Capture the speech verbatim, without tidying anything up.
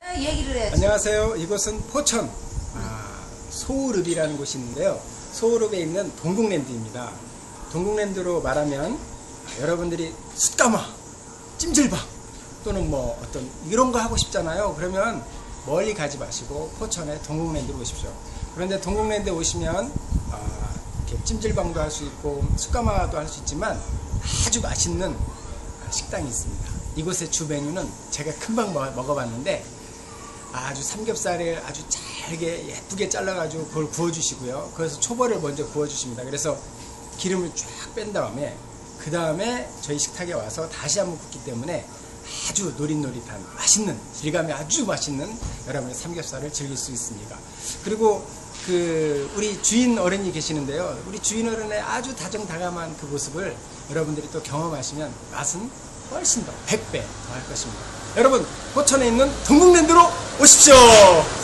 얘기를 해야지. 안녕하세요. 이곳은 포천 아, 소우릅이라는 곳이 있는데요. 소우릅에 있는 동국랜드입니다. 동국랜드로 말하면 아, 여러분들이 숯가마, 찜질방 또는 뭐 어떤 이런 거 하고 싶잖아요. 그러면 멀리 가지 마시고 포천에 동국랜드로 오십시오. 그런데 동국랜드에 오시면 아, 이렇게 찜질방도 할 수 있고 숯가마도 할 수 있지만 아주 맛있는 식당이 있습니다. 이곳의 주 메뉴는 제가 금방 먹어봤는데 아주 삼겹살을 아주 잘게 예쁘게 잘라가지고 그걸 구워주시고요. 그래서 초벌을 먼저 구워주십니다. 그래서 기름을 쫙 뺀 다음에 그 다음에 저희 식탁에 와서 다시 한번 굽기 때문에 아주 노릇노릇한 맛있는 질감이 아주 맛있는 여러분의 삼겹살을 즐길 수 있습니다. 그리고 그 우리 주인 어른이 계시는데요. 우리 주인 어른의 아주 다정다감한 그 모습을 여러분들이 또 경험하시면 맛은 훨씬 더 백 배 더 할 것입니다. 여러분 포천에 있는 동국랜드로 오십시오.